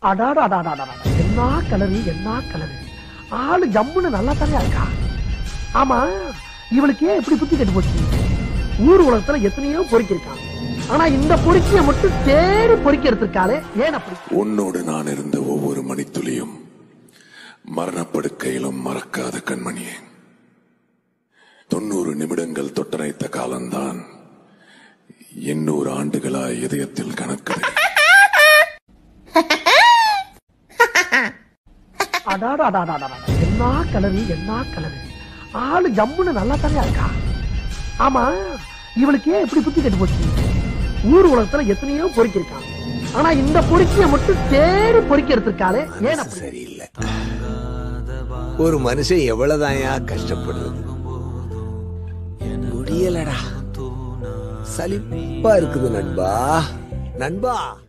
அடாடாடாடாடா, என்ன கலரு என்ன கலரு, ஆளு ஜம்முன்னு நல்லா தானே இருக்கா. ஆமா, இவளுக்கு ஏன் இப்படி புத்தி கட்டு போச்சு? ஊர் உலகத்துல எத்தனையோ பொறுக்கி இருக்கான், ஆனா இந்த பொறுக்கிய மட்டும் தேடி பொறுக்கி எடுத்திருக்காளே, ஏன் அப்படி? உன்னோடு நான் இருந்த ஒவ்வொரு மணித்துளியும் மரணப்படுக்கையிலும் மறக்காத கண்மணியே. 90 நிமிடங்கள் தொட்டரைத்த காலம்தான் 800 ஆண்டுகளாய் இதயத்தில் கணக்கு. அடாடாடாடாடா, என்ன கலரு என்ன கலரு, ஆளு ஜம்முன்னு நல்லா தானே இருக்கா. ஆமா, இவளுக்கு ஏன் இப்படி புத்தி கட்டு போச்சு? ஊர் உலகத்துல எத்தனையோ பொறுக்கி இருக்கான், ஆனா இந்த பொறுக்கிய மட்டும் தேடி பொறுக்கி எடுத்திருக்காளே, ஏன் அப்படி? சரியில்லை. ஒரு மனுஷன் எவ்வளவுதாயா கஷ்டப்படுறது, முடியலடா. சலிப்பா இருக்குது நண்பா.